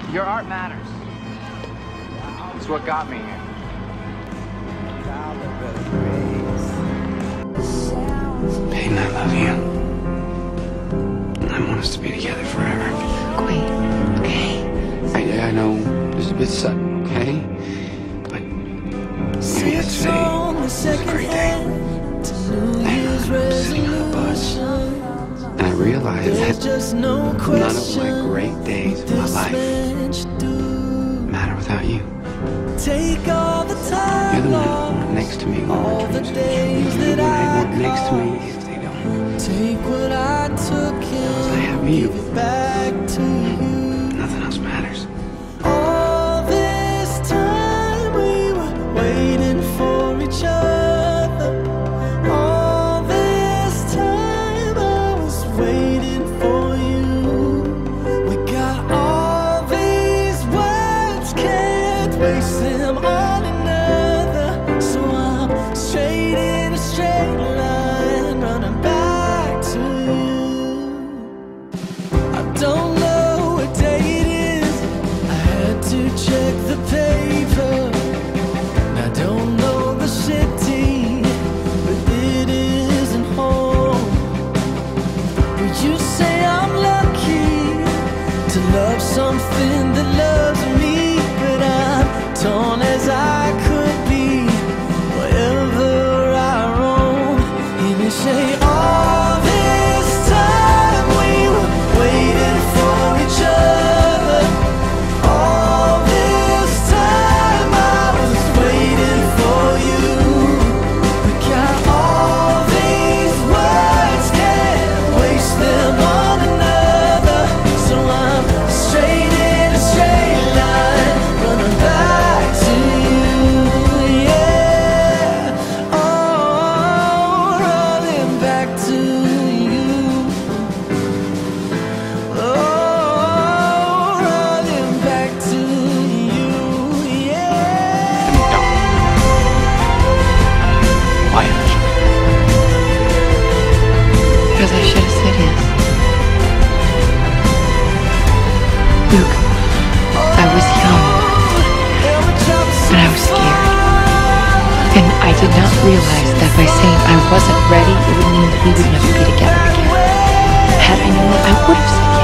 Your art matters. It's what got me here. Peyton, I love you. I want us to be together forever. Wait, okay? I know this is a bit sudden, okay? But yesterday was a great day. And I'm sitting on the bus, and I realized that none of my great days of my life matter without you. You're the one I want next to me when my dreams finish. You're the one I want next to me if they don't. Because I have you. Nothing else matters. All this time we were waiting for each other. All this time I was waiting for you. We got all these words, can't waste them on another. So I'm straight in a straight line, running back to you. I don't know what day it is, I had to check the paper. And I don't know the city, but it isn't home. But you say I'm lucky to love something that loves me, but I'm torn as I could be wherever I roam. And you say all this time we were waiting for each other. All this time I was waiting for you. We got all these words, can't waste them on another. So I'm straight in a straight line, running back to you, yeah. Oh, running back to you. Oh, running back to you, yeah. Why? Because I should have said yes. Luke, I was young, and I was scared. And I did not realize that by saying I wasn't ready, it would mean that we would never be together again. Had I known that, I would have said